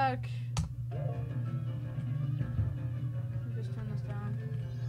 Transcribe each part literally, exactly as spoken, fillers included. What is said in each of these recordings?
back. Just turn this down.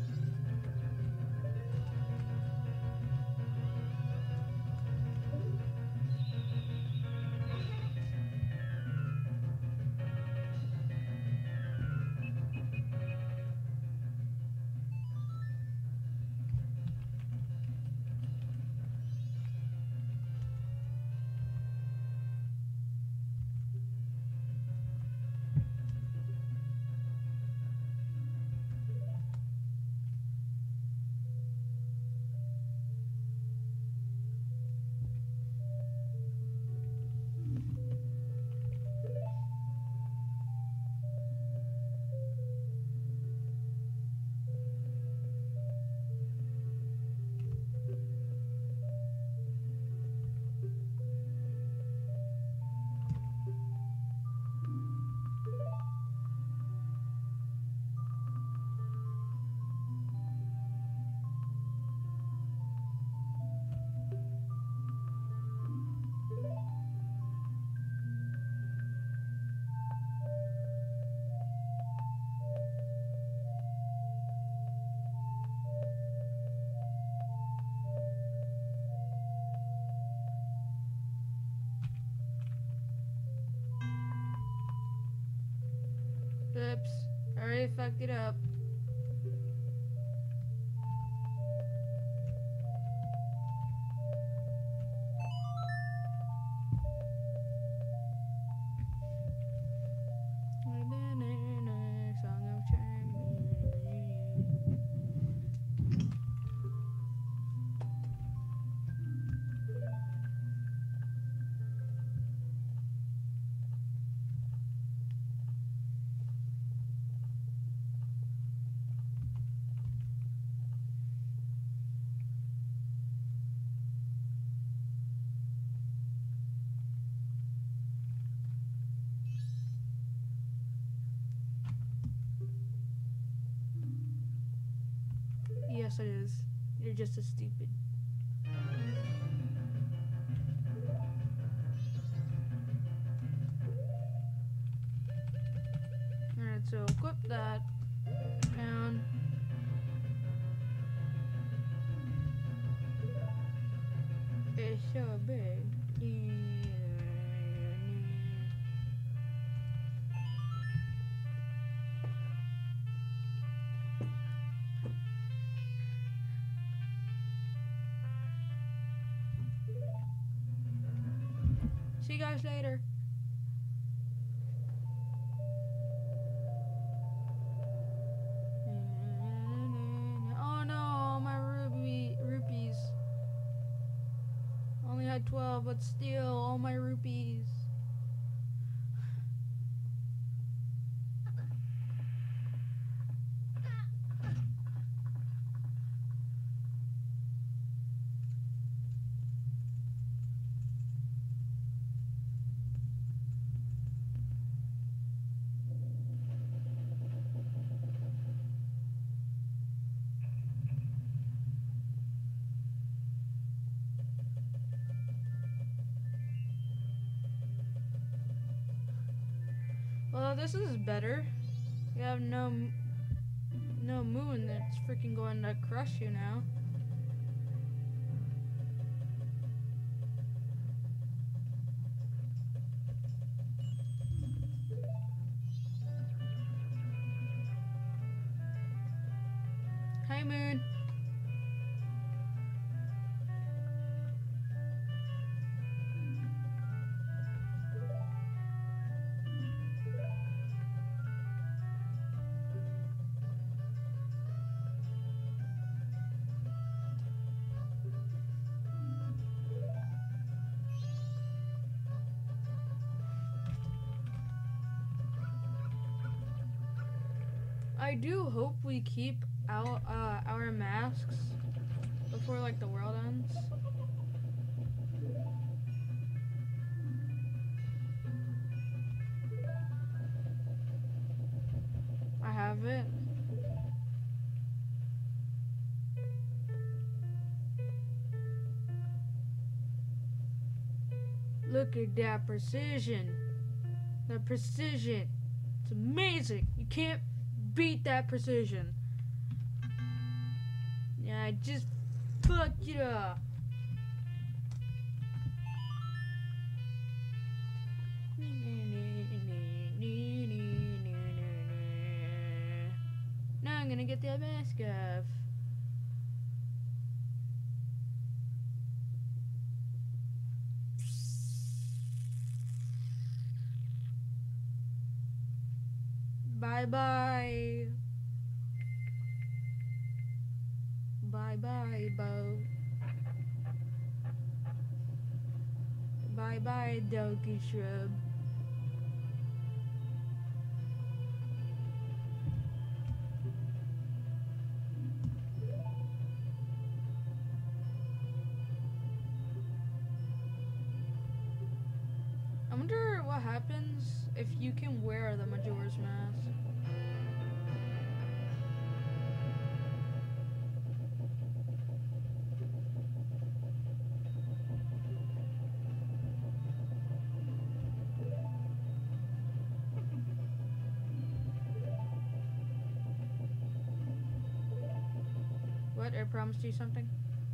Oops, I already fucked it up. Song of Yes, it is. You're just as stupid. Alright, so equip that. Down. It's so big. See you guys later. Oh no, my ruby rupees. Only had twelve, but still, all my rupees. Well, this is better. You have no no moon that's freaking going to crush you now. Hi, moon. I do hope we keep our uh, our masks before like the world ends. I have it. Look at that precision. The precision. It's amazing. You can't beat that precision. Yeah, I just fucked it up. Now I'm gonna get that mask off. Bye bye. Bye bye, boat. Bye bye, Doki Shrub. I wonder what happens if you can wear the Majora's Mask. What? I promised you something?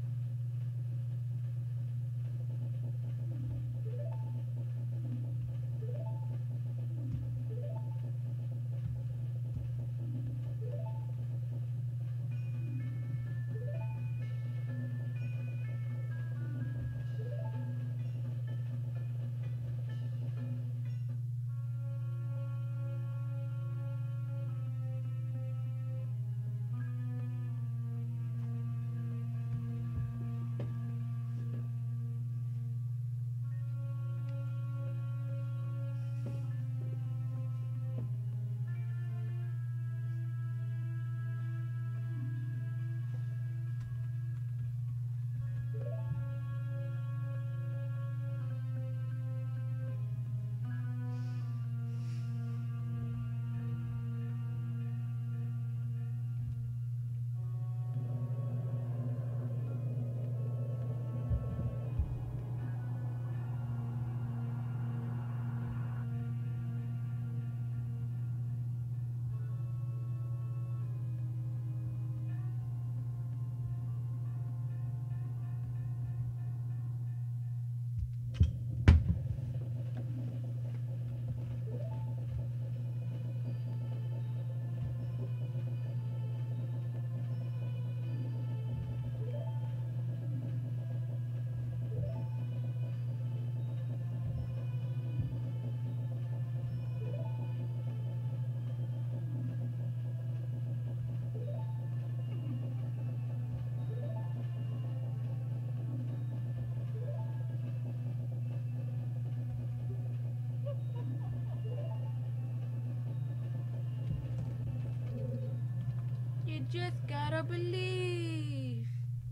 You just gotta believe.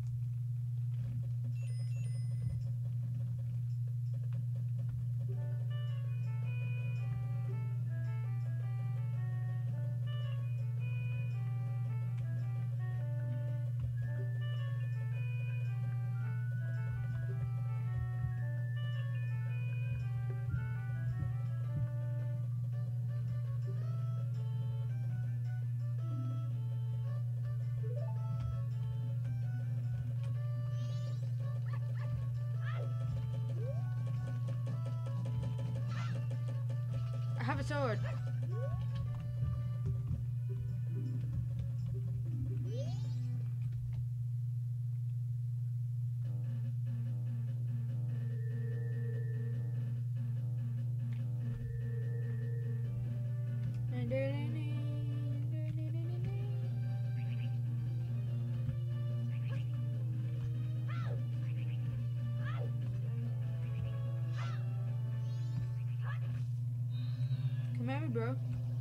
I have a sword. Come at me, bro.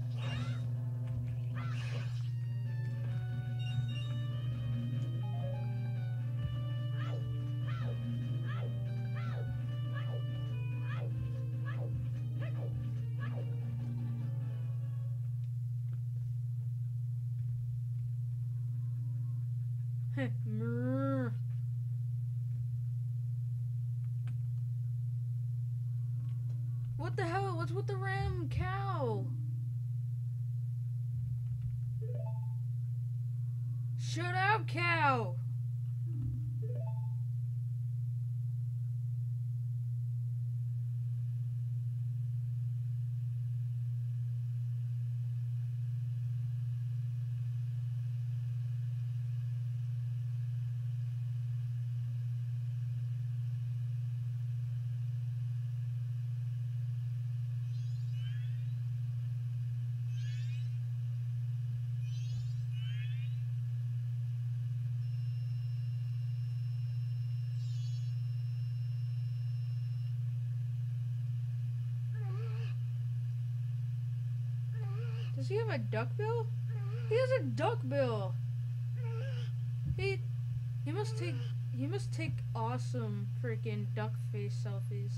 Mrrr. What the hell? What's with the ram cow? Shut up, cow! Does he have a duck bill? He has a duck bill. He he must take he must take awesome freaking duck face selfies.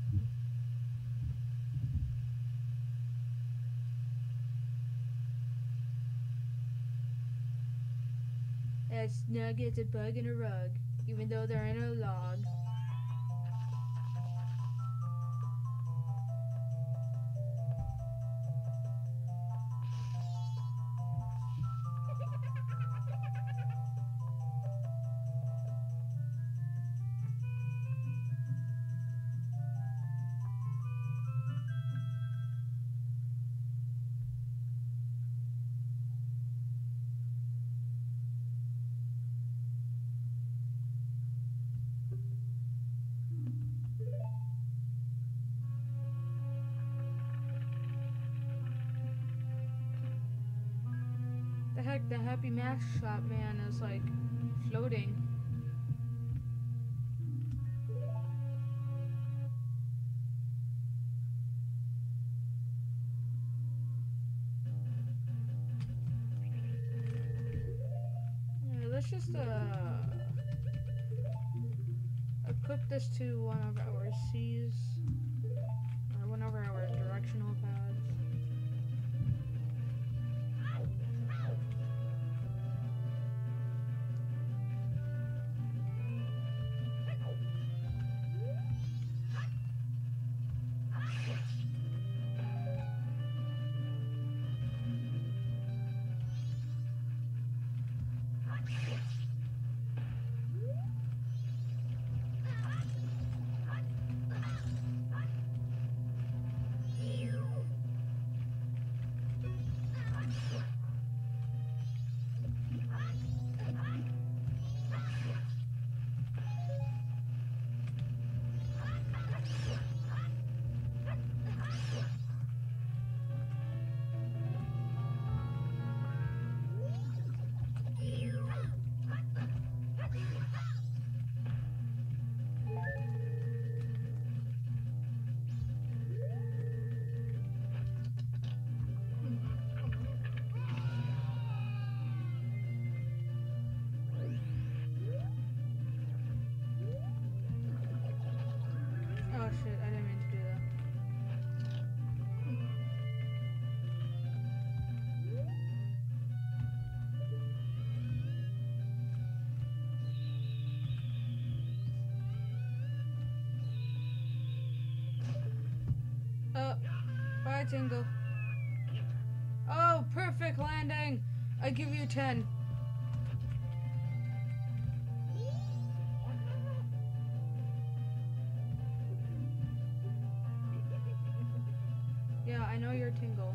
A snug is a bug in a rug, even though they're in a log. The heck, the Happy Mask Shop man is like floating. Yeah, let's just uh equip this to one of our C's or one of our directional pads. Oh shit, I didn't mean to do that. Uh, bye Tingle. Oh, perfect landing! I give you ten. Yeah, I know you're Tingle.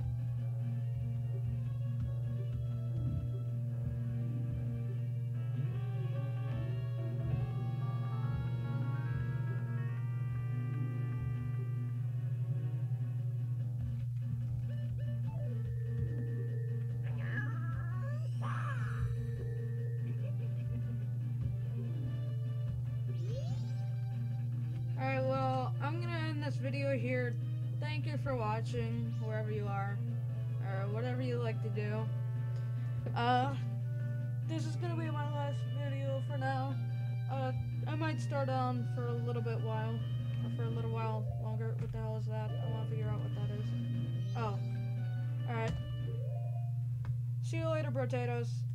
Alright, well, I'm gonna end this video here. Thank you for watching, wherever you are, or whatever you like to do. Uh, this is gonna be my last video for now. Uh, I might start on for a little bit while, or for a little while longer. What the hell is that? I wanna figure out what that is. Oh. Alright. See you later, potatoes.